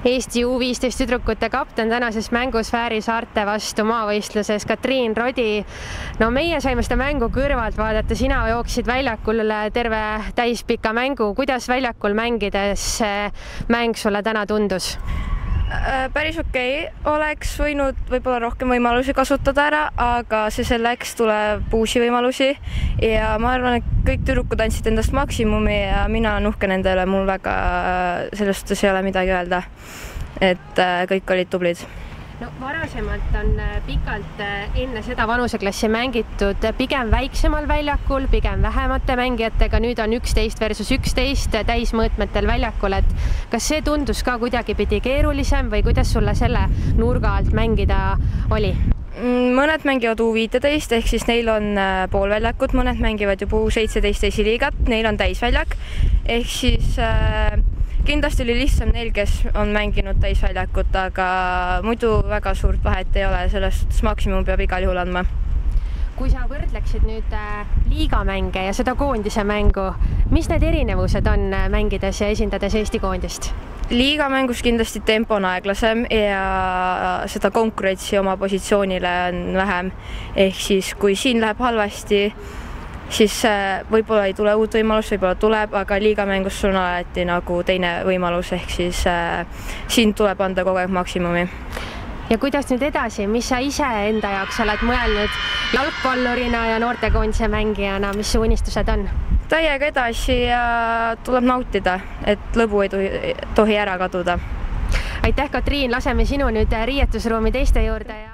Eesti U15 tüdrukute kapten tänases mängus Fääri saarte vastu maavõistluses Katriin Rodi. No meie saime seda mängu kõrvalt vaadata, sina jooksid väljakul terve täispika mängu. Kuidas väljakul mängides mäng sulle täna tundus? Päris okei. Oleks võinud võib-olla rohkem võimalusi kasutada ära, aga see selleks tuleb uusi võimalusi ja ma arvan, et kõik tüdrukud andsid endast maksimumi ja mina olen uhke nende üle, mul väga selles suhtes ei ole midagi öelda, et kõik olid tublid. No, varasemalt on pikalt enne seda vanuseklassi mängitud pigem väiksemal väljakul, pigem vähemate mängijatega, nüüd on 11 versus 11 täismõõtmetel väljakul, et kas see tundus ka kuidagipidi keerulisem või kuidas sulle selle nurga alt mängida oli? Mõned mängivad U15 ehk siis neil on poolväljakut, mõned mängivad juba U17 esiliigat, neil on täisväljak ehk siis kindlasti oli lihtsam neil, kes on mänginud täisväljakut, aga muidu väga suurt vahet ei ole, selles suhtes maksimum peab igal juhul andma. Kui sa võrdleksid nüüd liigamänge ja seda koondise mängu, mis need erinevused on mängides ja esindades Eesti koondist? Liigamängus kindlasti tempo on aeglasem ja seda konkurentsi oma positsioonile on vähem. Ehk siis, kui siin läheb halvasti, siis võib-olla ei tule uut võimalust, võib-olla tuleb, aga liigamängus sul on alati nagu teine võimalus, ehk siis siin tuleb anda kogu aeg maksimumi. Ja kuidas nüüd edasi, mis sa ise enda jaoks oled mõelnud jalgpallurina ja noortekoondise mängijana, mis su unistused on? Täiega edasi ja tuleb nautida, et lõbu ei tohi ära kaduda. Aitäh, Katriin, laseme sinu nüüd riietusruumi teiste juurde.